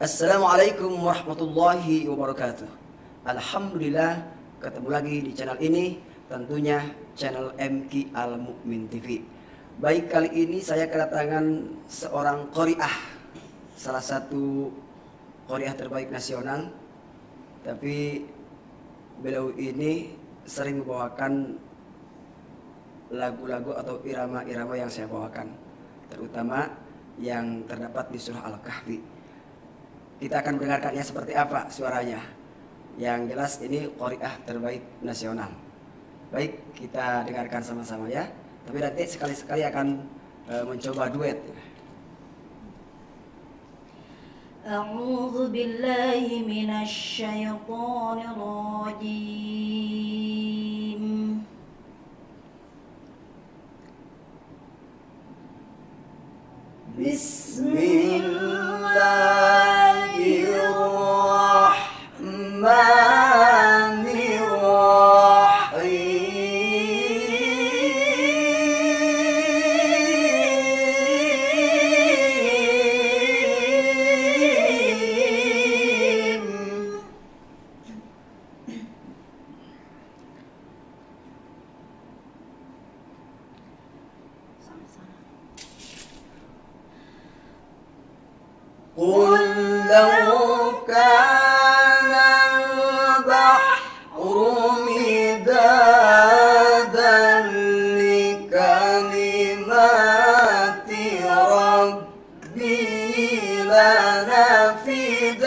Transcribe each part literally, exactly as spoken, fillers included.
Assalamualaikum warahmatullahi wabarakatuh. Alhamdulillah ketemu lagi di channel ini, tentunya channel M Q Al Mukmin T V. Baik, kali ini saya kedatangan seorang qori'ah, salah satu qori'ah terbaik nasional. Tapi beliau ini sering membawakan lagu-lagu atau irama-irama yang saya bawakan, terutama yang terdapat di surah Al-Kahfi. Kita akan mendengarkannya seperti apa suaranya. Yang jelas ini qori'ah terbaik nasional. Baik, kita dengarkan sama-sama ya. Tapi nanti sekali-sekali akan e, mencoba duet. A'udzu billahi minasy syaithanir rajim. قل لو كان البحر مدادا لكلمات ربي لنفد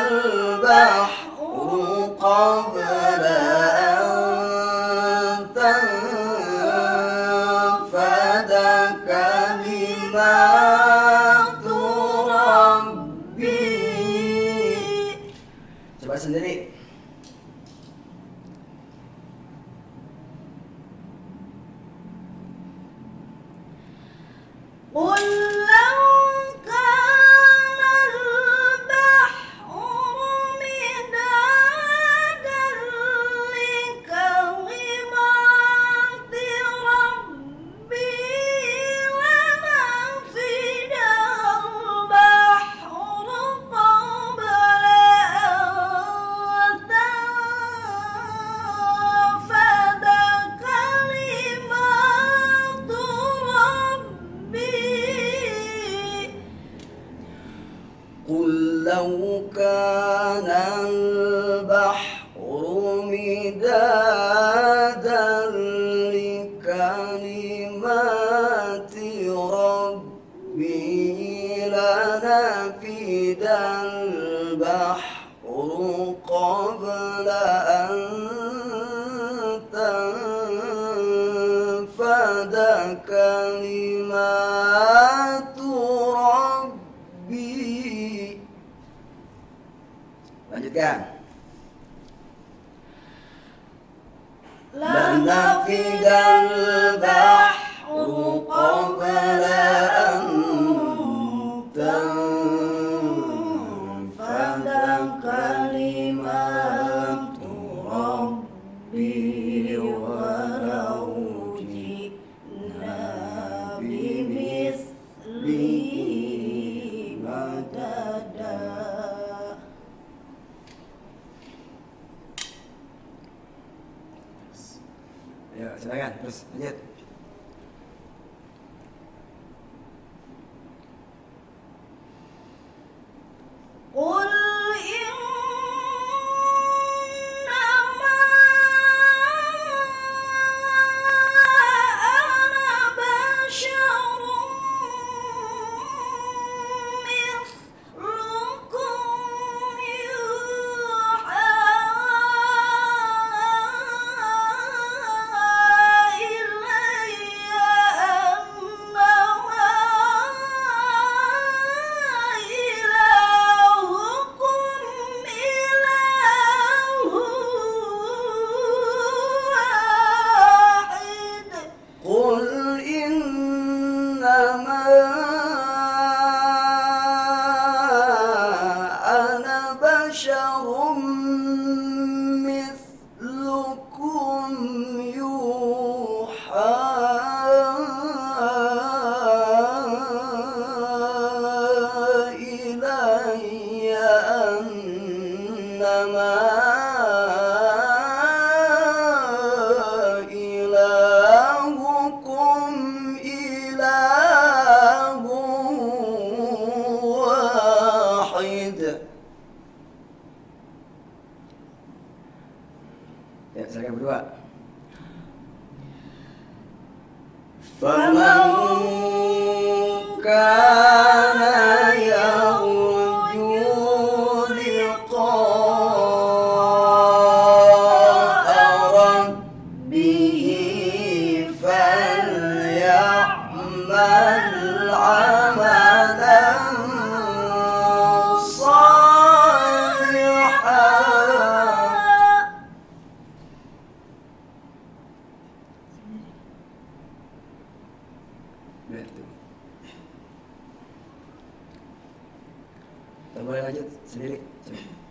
البحر قبل أن تنفد كلمات coba sendiri. Qul law kana al-bahru midadan li kalimati rabbi lanafida al-bahru qabla قل لو كان البحر مدادا لكلمات ربي لنفد البحر قبل أن تنفد كلمات ربي. Lanjutkan. Lanafidal bahru qabla an tanfada kalimatu rabbi walau ji'na bimithlihi madada. Ya, silakan terus lanjut. Qul innama ana basharun mithlukum yuha ilayya فمن كان يرجو لقاء ربه فليعمل عملا صالحا. Biar tuh. Kita boleh lanjut sendiri. Coba.